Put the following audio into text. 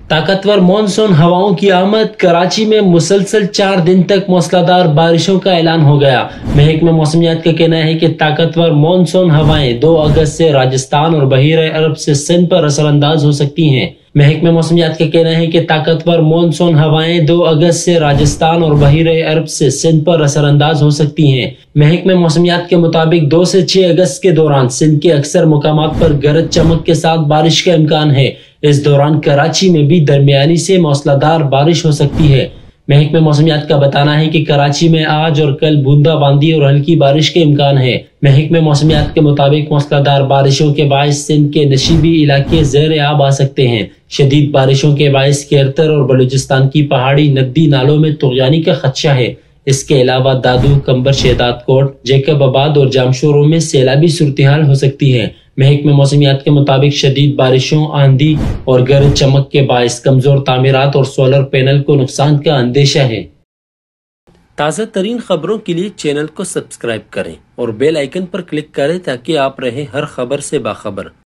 ताकतवर मानसून हवाओं की आमद। कराची में मुसलसल 4 दिन तक मूसलाधार बारिशों का ऐलान हो गया। महकमा मौसमियात का कहना है कि ताकतवर मानसून हवाएं 2 अगस्त से राजस्थान और बहीरे अरब से सिंध पर असरअंदाज हो सकती हैं। महकमा मौसमियात का कहना है कि ताकतवर मानसून हवाएं 2 अगस्त से राजस्थान और बहीरे अरब से सिंध पर असरअंदाज हो सकती हैं। महकमा मौसमियात के मुताबिक 2 से 6 अगस्त के दौरान सिंध के अक्सर मुकामात पर गरज चमक के साथ बारिश का इम्कान है। इस दौरान कराची में भी दरमियानी से मूसलाधार बारिश हो सकती है। महकमे मौसमियात का बताना है कि कराची में आज और कल बूंदाबांदी और हल्की बारिश के इम्कान है। महकमे मौसमियात के मुताबिक मूसलाधार बारिशों के बायस सिंध के नशीबी इलाके ज़ेर आब आ सकते हैं। शदीद बारिशों के बायस केरतर और बलूचिस्तान की पहाड़ी नदी नालों में तुग़यानी का खदशा है। इसके अलावा दादू, कंबर, शेदात कोट, जैकबाबाद और जामशोरों में सैलाबी सूरत-ए-हाल हो सकती है। महकमे मौसमियात के मुताबिक शदीद बारिशों, आंधी और गरज चमक के बायस कमजोर तामीरात और सोलर पैनल को नुकसान का अंदेशा है। ताज़ा तरीन खबरों के लिए चैनल को सब्सक्राइब करें और बेल आइकन पर क्लिक करें ताकि आप रहें हर खबर से बाखबर।